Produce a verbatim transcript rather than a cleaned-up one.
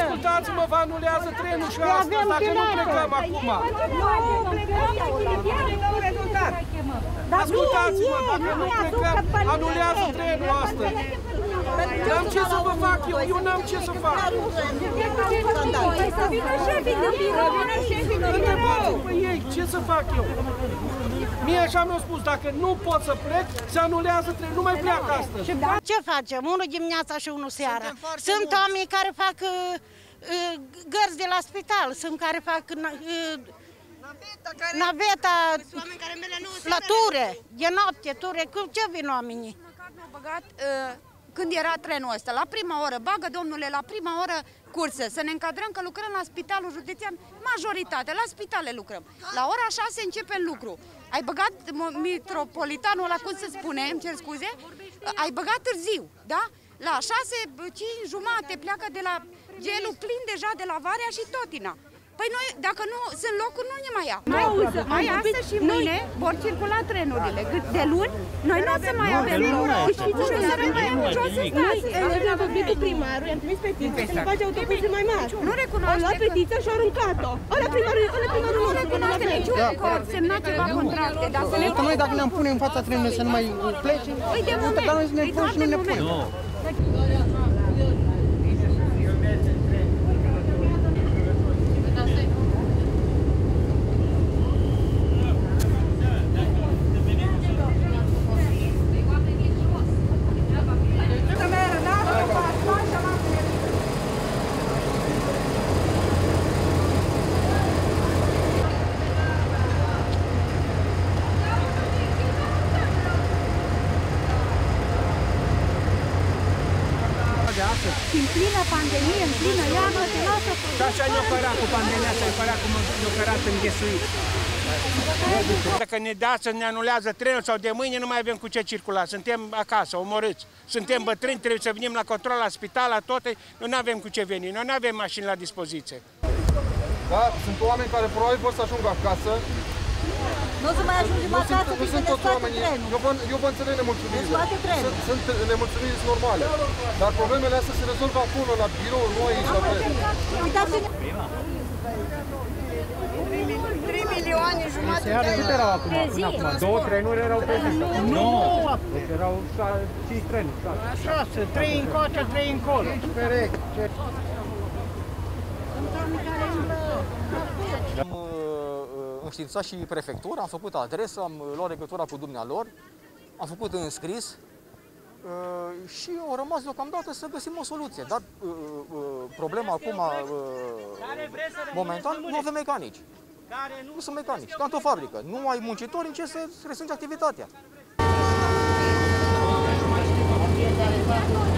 ascultați-mă, vă anulează trenul și astăzi, dacă nu plecăm acum. Ascultați-mă, dacă nu plecăm, anulează trenul astăzi. N-am ce să vă fac eu, eu n-am ce să fac. Întrebați-vă pe ei, ce să fac eu? Mie așa mi-au spus, dacă nu pot să plec, se anulează trenul, nu mai pleacă astăzi. Ce facem? Unul dimineața și unul seara. Sunt oameni care fac uh, uh, gărzi de la spital, sunt care fac uh, naveta la ture, de noapte, ture. Cu ce vin oamenii? Ne-au băgat uh, când era trenul ăsta, la prima oră, bagă domnule, la prima oră cursă, să ne încadrăm că lucrăm la spitalul județean, majoritate, la spitale lucrăm. La ora șase începe lucru. Ai băgat metropolitanul ăla, cum se spune, îmi cer scuze, ai băgat târziu, da? La șase, cinci jumate pleacă de la gelul plin deja de la Varea și Totina. Păi noi, dacă nu sunt locuri, nu ne mai ia. Mai, mai astăzi și mâine vor circula trenurile. De luni, noi nu o să mai avem loc. Și nu să ne mai avem ce o să stați. Noi am vorbit cu primarul, i-am trimis petiție să ne face autobuze mai mari. Nu recunoaște. Au luat petiția și au aruncat-o. Ăla primarul, ăla primarul nu recunoaște niciun acord, semna ceva contracte. Că noi dacă ne-am pune în fața trenului să nu mai plece, dar noi ne pun și nu ne punem. În plină pandemie, în plină iarnă, te lasă... Și așa ne-o cărat cu pandemia asta, ne-o cărat cum ne-o cărat înghesuit. Dacă ne dea să ne anulează trenul sau de mâine nu mai avem cu ce circula, suntem acasă, omorâți. Suntem bătrâni, trebuie să venim la control, la spital, la toate, noi nu avem cu ce veni, noi nu avem mașini la dispoziție. Da, sunt oameni care probabil vor să ajungă acasă. Nu o să mai ajungem acasă, nu sunt toți oamenii. Eu vă, eu vă înțeleg nemulțumirile. Sunt, sunt nemulțumiri normale. Dar problemele astea se rezolvă acolo, la birou, nu aici, la tren. trei milioane jumătate de euro. Câte erau acum? Două trenuri erau pe zi. Nu! Deci erau cinci trenuri. Șase, trei încoace, trei încolo. Corect. Am înștiințat și prefectura, am făcut adresă, am luat legătura cu dumnealor, am făcut înscris și au rămas deocamdată să găsim o soluție. Dar problema acum, momentan, nu avem mecanici. Nu sunt mecanici, ca într-o fabrică. Nu ai muncitori în ce să restrângi activitatea.